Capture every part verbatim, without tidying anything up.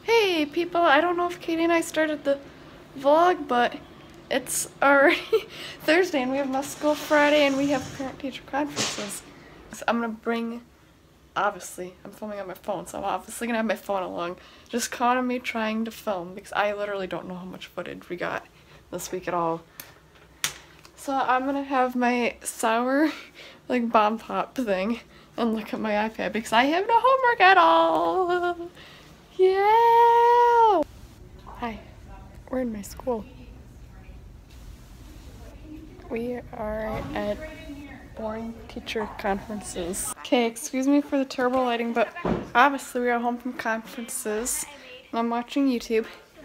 Hey people, I don't know if Katie and I started the vlog, but it's already Thursday and we have Must School Friday and we have parent-teacher conferences. So I'm gonna bring, obviously, I'm filming on my phone, so I'm obviously gonna have my phone along. Just count on me trying to film because I literally don't know how much footage we got this week at all. So I'm gonna have my sour, like, bomb pop thing and look at my iPad because I have no homework at all. Yeah! Hi, we're in my school. We are at boring teacher conferences. Okay, excuse me for the terrible lighting, but obviously we are home from conferences and I'm watching YouTube.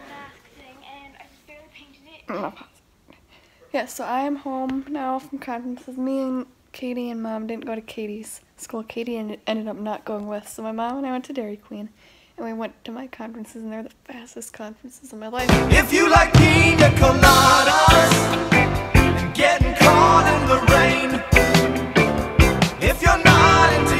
Yeah, so I am home now from conferences. Me and Katie and Mom didn't go to Katie's school. Katie ended up not going with, so my mom and I went to Dairy Queen. And we went to my conferences, and they're the fastest conferences of my life. If you like pina coladas and getting caught in the rain, if you're not into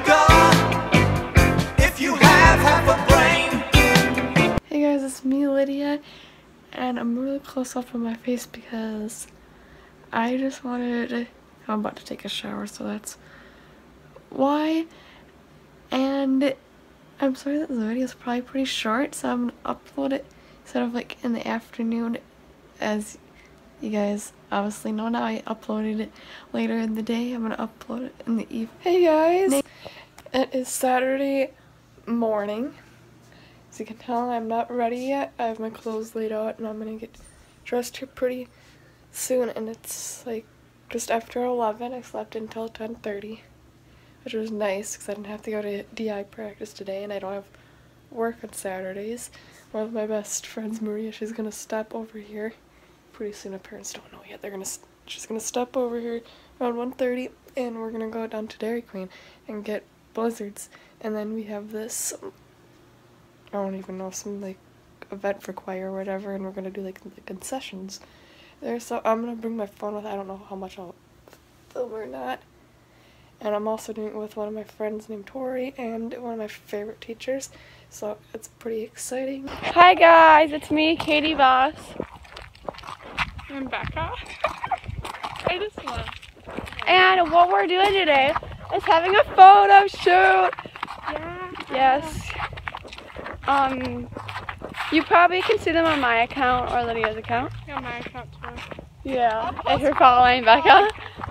yoga, if you have half a brain. Hey guys, it's me, Lydia, and I'm really close up on my face because I just wanted to, I'm about to take a shower, so that's why. And I'm sorry that the video is probably pretty short, so I'm going to upload it instead of like in the afternoon, as you guys obviously know now. I uploaded it later in the day. I'm going to upload it in the evening. Hey guys! It is Saturday morning. As you can tell, I'm not ready yet. I have my clothes laid out and I'm going to get dressed here pretty soon, and it's like just after eleven. I slept until ten thirty. Which was nice because I didn't have to go to D I practice today and I don't have work on Saturdays. One of my best friends, Maria, she's going to step over here. Pretty soon, my parents don't know yet. They're gonna, she's going to step over here around one thirty and we're going to go down to Dairy Queen and get blizzards. And then we have this, I don't even know, some like event for choir or whatever, and we're going to do like the concessions there. So I'm going to bring my phone with. I don't know how much I'll film or not. And I'm also doing it with one of my friends named Tori and one of my favorite teachers, so it's pretty exciting. Hi guys, it's me, Katie Voss. And Becca. I just left. And what we're doing today is having a photo shoot. Yeah. Yes. Um, you probably can see them on my account or Lydia's account. Yeah, my account too. Yeah, if you're following Becca.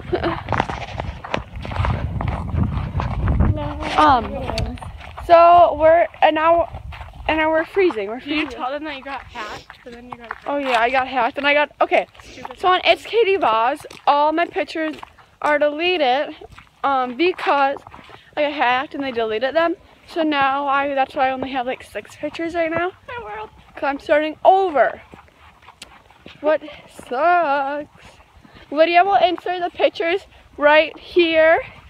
Um, so we're, and now, and now we're freezing, we're freezing. Did you tell them that you got hacked, but then you got hacked? Oh yeah, I got hacked, and I got, okay, so on It's Katie Voss, all my pictures are deleted, um, because I got hacked and they deleted them, so now I, that's why I only have like six pictures right now, my world, because I'm starting over. What sucks. Lydia will insert the pictures right here.